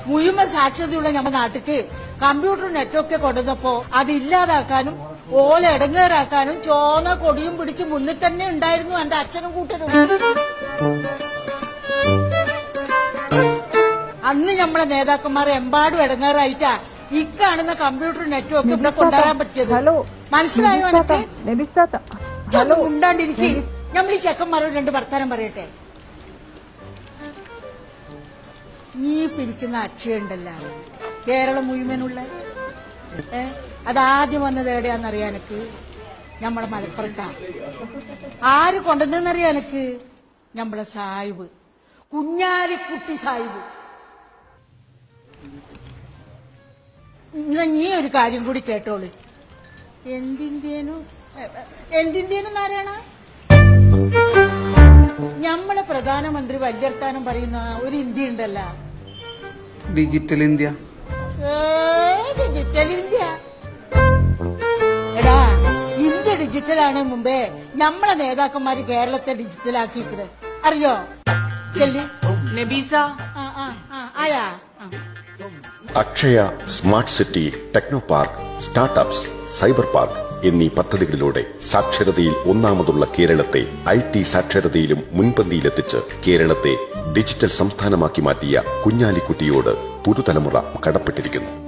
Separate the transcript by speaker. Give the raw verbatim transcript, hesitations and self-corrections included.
Speaker 1: മുഴുവൻ സാക്ഷരതയുള്ള നമ്മുടെ നാട്ടിക്ക് കമ്പ്യൂട്ടർ നെറ്റൊക്കെ കൊണ്ടുവന്നപ്പോ അതില്ലാതാക്കാനും ഓല ഇടങ്ങേറാക്കാനും ചോന്ന കൊടിയും പിടിച്ച് മുന്നിൽ തന്നെ ഉണ്ടായിരുന്നു എന്റെ അച്ഛനും കൂട്ടരും. അന്ന് നമ്മളെ നേതാക്കന്മാർ എമ്പാടും ഇടങ്ങേറായിട്ടാ ഈ കാണുന്ന കമ്പ്യൂട്ടർ നെറ്റ്വർക്ക് ഇവിടെ കൊണ്ടുവരാൻ പറ്റിയത്. മനസ്സിലായോ എനിക്ക്? ഉണ്ടാണ്ടിരിക്കും. നമ്മൾ ഈ ചെക്കന്മാരോട് രണ്ട് വർത്താനം പറയട്ടെ. നീ പിരിക്കുന്ന അക്ഷയ ഉണ്ടല്ല, കേരളം മുഴുവനുള്ള ഏ അതാദ്യം വന്നത് എവിടെയാന്നറിയാ എനിക്ക്? നമ്മളെ മലപ്പുറത്താ. ആര് കൊണ്ടുവന്നറിയാ എനിക്ക്? നമ്മളെ സാഹിബ്, കുഞ്ഞാലിക്കുട്ടി സാഹിബ്. നീ ഒരു കാര്യം കൂടി കേട്ടോളൂ. എന്തിന്റേനും എന്തിന്റേനും ആരാണ്? നമ്മളെ പ്രധാനമന്ത്രി വല്യർത്താനം പറയുന്ന ഒരു ഇന്ത്യ ഉണ്ടല്ല,
Speaker 2: ഡിജിറ്റൽ ഇന്ത്യ.
Speaker 1: ഡിജിറ്റൽ ഇന്ത്യ എടാ, ഇന്ത്യ ഡിജിറ്റലാണ് മുമ്പേ നമ്മളെ നേതാക്കന്മാര് കേരളത്തെ ഡിജിറ്റലാക്കിയിട്ടുണ്ട്. അറിയോ? ചെല്ലി
Speaker 3: നബീസ
Speaker 1: ആയാ.
Speaker 4: Akshaya smart city, techno park, startups, cyber park എന്നീ പദ്ധതികളിലൂടെ സാക്ഷരതയിൽ ഒന്നാമതുള്ള കേരളത്തെ ഐ ടി സാക്ഷരതയിലും മുൻപന്തിയിലെത്തിച്ച് കേരളത്തെ ഡിജിറ്റൽ സംസ്ഥാനമാക്കി മാറ്റിയ കുഞ്ഞാലിക്കുട്ടിയോട് പുതുതലമുറ കടപ്പെട്ടിരിക്കുന്നു.